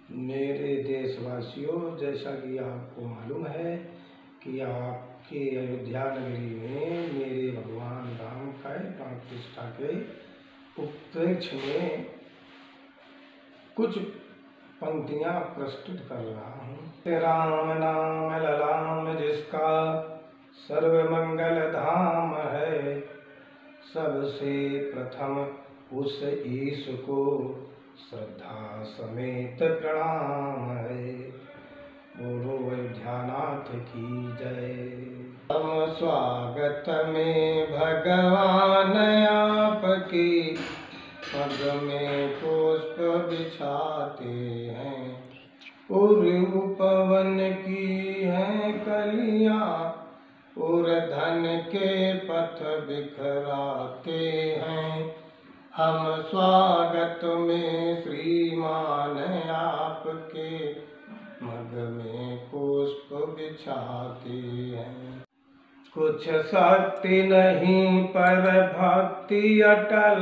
मेरे देशवासियों, जैसा कि आपको मालूम है कि आपके अयोध्या नगरी में मेरे भगवान राम का प्राण प्रतिष्ठा के उपलक्ष्य में कुछ पंक्तियां प्रस्तुत कर रहा हूँ। राम नाम ललाम जिसका सर्व मंगल धाम है, सबसे प्रथम उस ईश को श्रद्धा समेत प्रणाम है। बोलो अयोध्यानाथ की जय। हम स्वागत में भगवान आपकी पग में पुष्प बिछाते हैं, और उपवन की हैं कलियां और धन के पथ बिखराते हैं। हम स्वागत में श्रीमान आपके मग में पुष्प बिछाते हैं। कुछ शक्ति नहीं पर भक्ति अटल,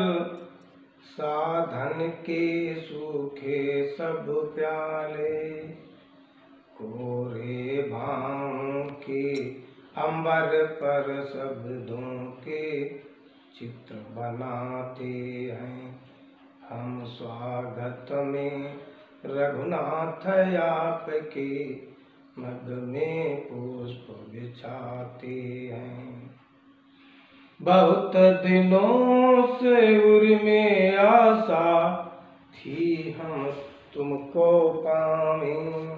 साधन के सूखे सब प्याले। कोरे भांग के अंबर पर शब्दों के चित्र बनाते हैं। हम स्वागत में रघुनाथ आपके मग में पुष्प बिछाते हैं। बहुत दिनों से उर में आशा थी हम तुमको पावें,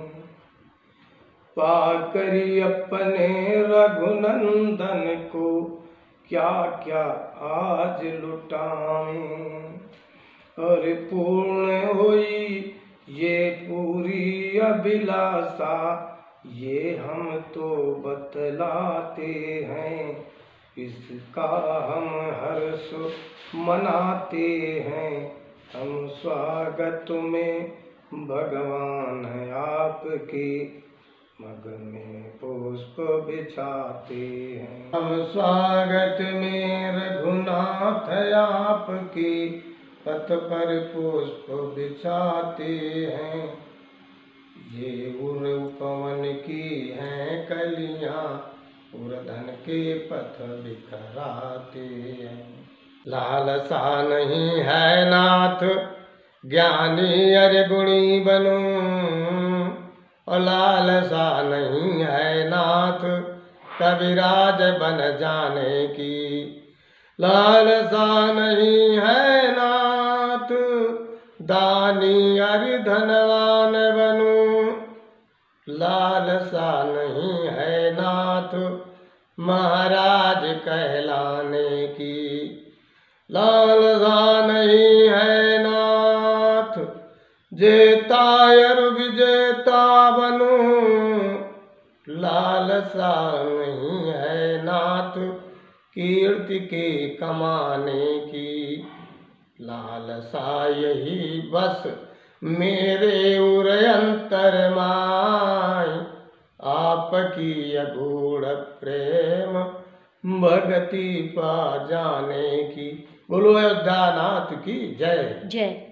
पाकरी अपने रघुनंदन को क्या क्या आज लुटावें। और पूर्ण हुई ये पूरी अभिलाषा, ये हम तो बतलाते हैं। इसका हम हर्ष मनाते हैं। हम स्वागत में भगवान आपके मग में पुष्प बिछाते हैं। हम स्वागत में रघुनाथ आपके पथ पर पुष्प बिछाते हैं। ये उर उपवन की हैं कलियां और धन के पथ बिखराते हैं। लालसा नहीं है नाथ ज्ञानी अरे गुणी बनूं, और लालसा नहीं है नाथ कविराज बन जाने की। लालसा नहीं है नाथ दानी अरे धनवान बनूं, लालसा नहीं है नाथ महाराज कहलाने की। लालसा नहीं है नाथ जेता और विजेता बनूं, लालसा नहीं है नाथ कीर्ति के कमाने की। लालसा यही बस मेरे उर अंतर माय, आपकी अगूढ़ प्रेम भगति पा जाने की। बोलो अयोध्यानाथ की जय। जय।